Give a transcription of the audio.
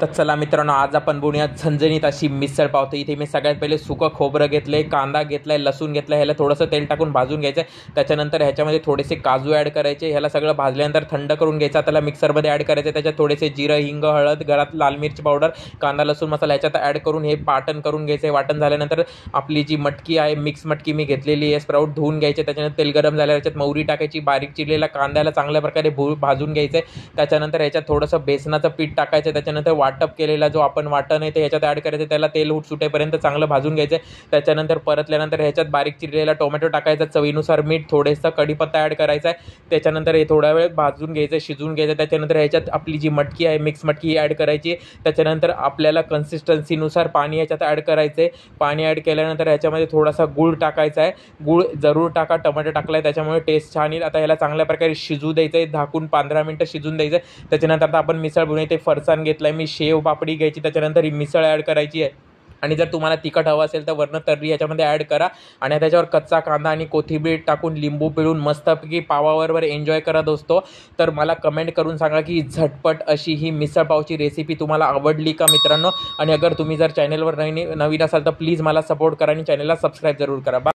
तर चला मित्रांनो, आज आपण बनवूया झणझणीत अशी मिसळ पाव. तर इथे मी सगळ्यात पहिले सुकं खोबरं घेतलंय, कांदा घेतलाय, लसूण घेतलाय. ह्याला थोडंसं तेल टाकून भाजून घ्यायचं. त्याच्यानंतर ह्याच्यामध्ये थोडेसे काजू ॲड करायचे. ह्याला सगळं भाजल्यानंतर थंड करून घ्यायचा. त्याला मिक्सरमध्ये ॲड करायचं. त्याच्यात थोडेसे जिरं, हिंग, हळद, घरात लाल मिरची पावडर, कांदा लसूण मसाला ह्याच्यात ॲड करून हे वाटण करून घ्यायचं. वाटण झाल्यानंतर आपली जी मटकी आहे, मिक्स मटकी मी घेतलेली आहे, स्प्राऊट धुवून घ्यायचे. त्याच्यानंतर तेल गरम झाल्यावर ह्याच्यात मोहरी टाकायची. बारीक चिरलेला कांद्याला चांगल्या प्रकारे भाजून घ्यायचं. त्याच्यानंतर ह्याच्यात थोडंसं बेसनाचं पीठ टाकायचं. त्याच्यानंतर वाटप केलेला जो आपण वाटण आहे ते ह्याच्यात ॲड करायचं. त्याला तेल सुटेपर्यंत चांगलं भाजून घ्यायचं. त्याच्यानंतर परतल्यानंतर ह्याच्यात बारीक चिरलेला टोमॅटो टाकायचा, चवीनुसार मीठ, थोडंसं कढीपत्ता ॲड करायचा आहे. त्याच्यानंतर हे थोडा वेळ भाजून घ्यायचं, शिजवून घ्यायचं. त्याच्यानंतर ह्याच्यात आपली जी मटकी आहे, मिक्स मटकी ही ॲड करायची. त्याच्यानंतर आपल्याला कन्सिस्टन्सीनुसार पाणी ह्याच्यात ॲड करायचं आहे. पाणी ॲड केल्यानंतर ह्याच्यामध्ये थोडासा गूळ टाकायचा आहे. गूळ जरूर टाका, टोमॅटो टाकलाय त्याच्यामुळे टेस्ट छान येईल. आता ह्याला चांगल्या प्रकारे शिजू द्यायचं आहे, झाकून 15 मिनिटं शिजून द्यायचं आहे. त्याच्यानंतर आता आपण मिसळ बनवू. ते फरसाण घेतलाय मी, शेव पापडी घ्यायची. त्याच्यानंतर ही मिसळ ॲड करायची आहे. आणि जर तुम्हाला तिखट हवं असेल तर वरनं तर्री याच्यामध्ये ॲड करा. आणि त्याच्यावर कच्चा कांदा आणि कोथिंबीर टाकून लिंबू पिळून मस्तपैकी पावाबरोबर एन्जॉय करा दोस्तो. तर मला कमेंट करून सांगा की झटपट अशी ही मिसळ पावची रेसिपी तुम्हाला आवडली का मित्रांनो. आणि अगर तुम्ही जर चॅनलवर नवीन असाल तर प्लीज मला सपोर्ट करा आणि चॅनलला सबस्क्राईब जरूर करा.